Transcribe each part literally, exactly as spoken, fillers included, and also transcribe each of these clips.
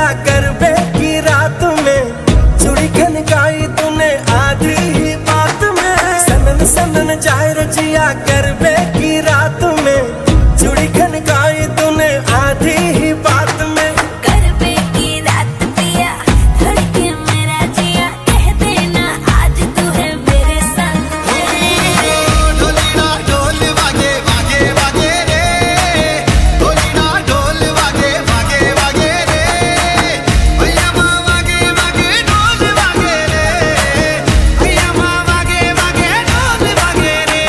गरबे की रात में चूड़ी खनकाई तूने आधी ही बात में। सनन सनन जाए रजिया गरबे की रात में चूड़ी खनकाई तूने आधी ही बात में। गरबे की रात पिया धड़के मेरा जिया कह देना आज तू है मेरे संग। ढोली ना ढोल वागे वागे वागे रे, ढोली ना ढोल वागे वागे वागे रे, भैया माँ वागे वागे ढोल वागे रे, भैया माँ वागे वागे ढोल वागे रे।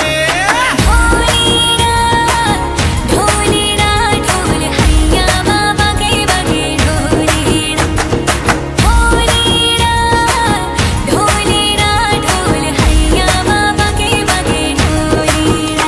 ढोली ना ढोल हैया माँ वागे वागे ढोली ना, ढोली ना ढोली ना ढोल हैया माँ वागे वागे ढोली ना।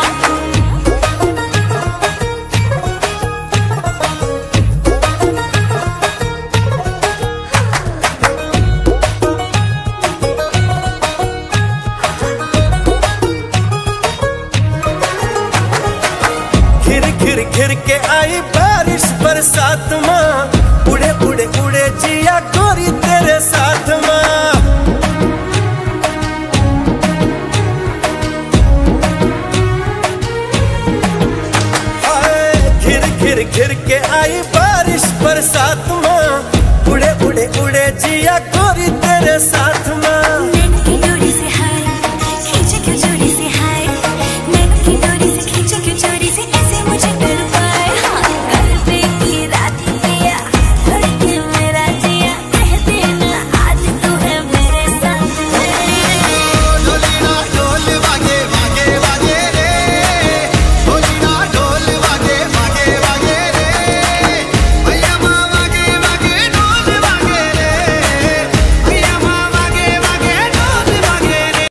घिर घिर घिर के आई बारिश बरसात माँ, उड़े उड़े उड़े जिया गोरी तेरे साथ माँ। हाय, घिर घिर घिर के आई बारिश बरसात माँ, उड़े उड़े उड़े जिया गोरी तेरे साथ